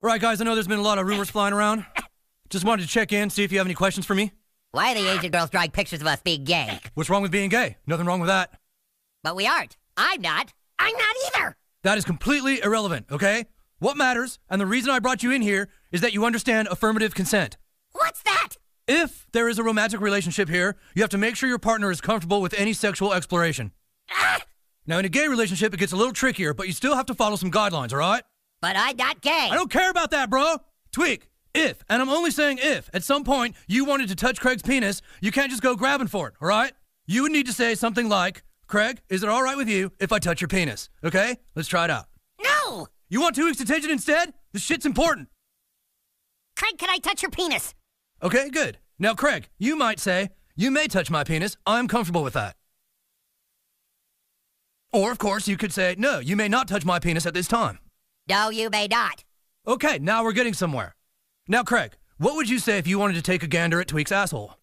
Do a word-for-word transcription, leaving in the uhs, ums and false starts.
All right, guys, I know there's been a lot of rumors flying around. Just wanted to check in, see if you have any questions for me. Why are the Asian girls drawing pictures of us being gay? What's wrong with being gay? Nothing wrong with that. But we aren't. I'm not. I'm not either. That is completely irrelevant, okay? What matters, and the reason I brought you in here, is that you understand affirmative consent. What's that? If there is a romantic relationship here, you have to make sure your partner is comfortable with any sexual exploration. Ah! Now, in a gay relationship, it gets a little trickier, but you still have to follow some guidelines, all right? But I'm not gay. I don't care about that, bro. Tweek, if, and I'm only saying if, at some point you wanted to touch Craig's penis, you can't just go grabbing for it, all right? You would need to say something like, Craig, is it all right with you if I touch your penis? Okay? Let's try it out. No! You want two weeks detention instead? This shit's important. Craig, can I touch your penis? Okay, good. Now, Craig, you might say, you may touch my penis. I'm comfortable with that. Or, of course, you could say, no, you may not touch my penis at this time. No, you may not. Okay, now we're getting somewhere. Now, Craig, what would you say if you wanted to take a gander at Tweek's asshole?